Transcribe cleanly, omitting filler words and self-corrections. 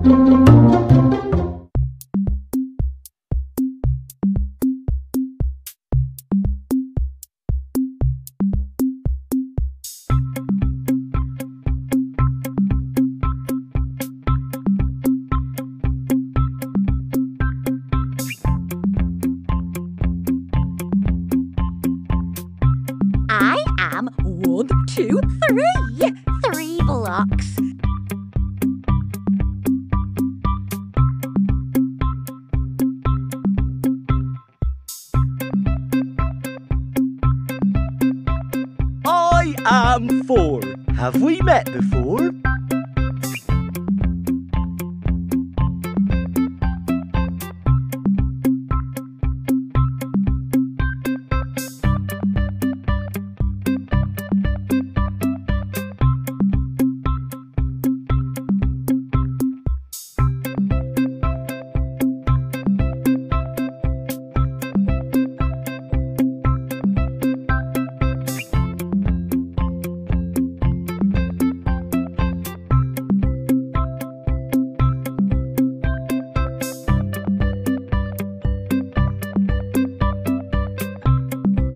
I am 1, 2, 3. 3 blocks. I am 4. Have we met before?